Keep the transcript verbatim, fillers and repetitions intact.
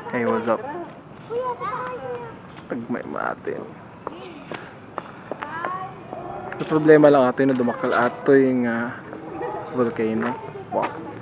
Hey, what's up? Tagmay matin. Yung problema lang ato yung dumakal ato yung uh, volcano. Wow.